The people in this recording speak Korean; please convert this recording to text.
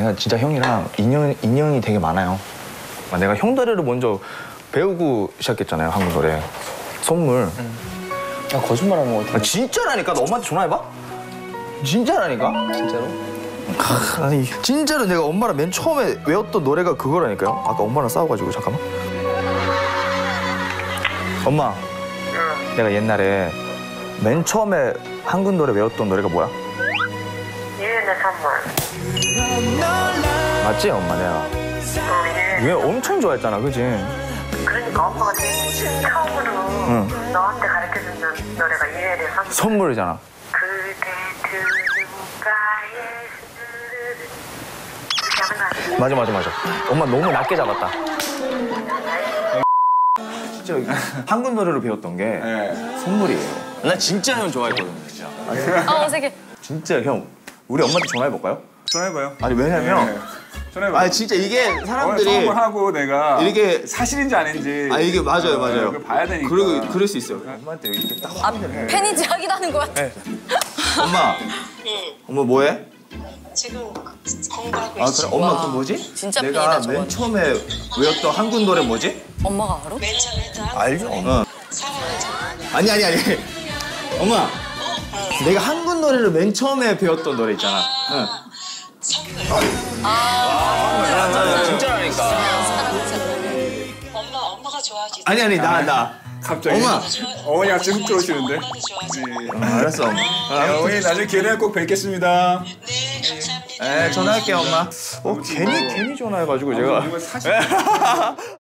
내가 진짜 형이랑 인연이 되게 많아요. 내가 형 노래를 먼저 배우고 시작했잖아요, 한국 노래. 선물. 야, 거짓말하는 거 같아. 진짜라니까. 너 엄마한테 전화해봐. 진짜라니까. 진짜로? 아니 진짜로 내가 엄마랑 맨 처음에 외웠던 노래가 그거라니까요. 아까 엄마랑 싸워가지고. 잠깐만. 엄마. 내가 옛날에 맨 처음에 한국 노래 외웠던 노래가 뭐야? 이은의 선물. 맞지 엄마 내가? 왜 엄청 좋아했잖아, 그지? 그러니까 엄마가 처음으로 너한테 가르쳐준 노래가 이은의 선물. 선물이잖아. 그대 누군가의 이렇게 하는 거 아니야? 맞아. 엄마 너무 낮게 잡았다. 진짜 한국 노래로 배웠던 게 선물이에요. 나 진짜 형 좋아했거든요, 진짜. 아, 어색해. 진짜 형, 우리 엄마한테 전화해볼까요? 전화해봐요. 아니 왜냐면 전화해봐요. 아니 진짜 이게 사람들이 선물하고 내가 이게 사실인지 아닌지 이게 맞아요. 그걸 봐야 되니까. 그럴 수 있어요. 엄마한테 이렇게 딱 아, 팬인지 확인하는 것 같아. 엄마. 엄마 뭐해? 지금 공부하고 아 있어. 그래? 엄마 그 뭐지? 진짜 내가 팬이다, 저건. 맨 처음에 외웠던 한국 노래 뭐지? 엄마가 알아? 맨 처음에 알죠? 사랑을 좀 아니. 엄마. 내가 한국 노래를 맨 처음에 배웠던 노래 있잖아. 응. 선물. 진짜라니까. 엄마가 좋아하지. 아니 나. 갑자기 엄마. 어머니가 지금 들어오시는데. 엄마도 좋아하지. 알았어 엄마. 네, 어머니 나중에 기회되면 꼭 뵙겠습니다. 네, 감사합니다. 네 전화할게요 엄마. 괜히 전화해가지고 제가. 이거 사실